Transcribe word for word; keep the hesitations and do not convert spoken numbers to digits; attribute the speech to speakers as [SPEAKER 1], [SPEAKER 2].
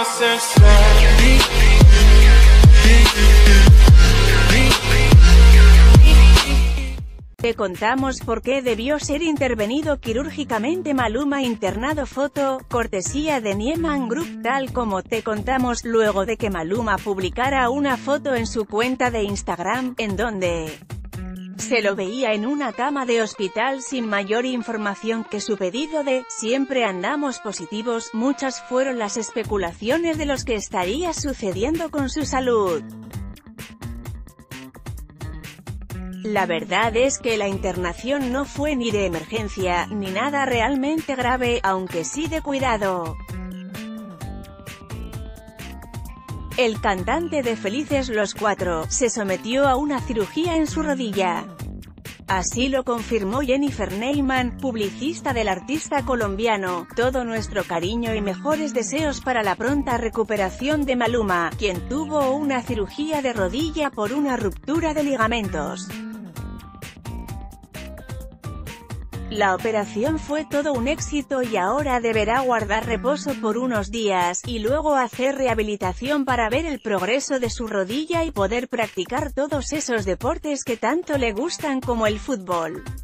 [SPEAKER 1] Te contamos por qué debió ser intervenido quirúrgicamente Maluma internado. Foto, cortesía de Nieman Group. Tal como te contamos, luego de que Maluma publicara una foto en su cuenta de Instagram, en donde se lo veía en una cama de hospital sin mayor información que su pedido de «Siempre andamos positivos», muchas fueron las especulaciones de los que estaría sucediendo con su salud. La verdad es que la internación no fue ni de emergencia, ni nada realmente grave, aunque sí de cuidado. El cantante de Felices los Cuatro se sometió a una cirugía en su rodilla. Así lo confirmó Jennifer Neyman, publicista del artista colombiano. Todo nuestro cariño y mejores deseos para la pronta recuperación de Maluma, quien tuvo una cirugía de rodilla por una ruptura de ligamentos. La operación fue todo un éxito y ahora deberá guardar reposo por unos días, y luego hacer rehabilitación para ver el progreso de su rodilla y poder practicar todos esos deportes que tanto le gustan como el fútbol.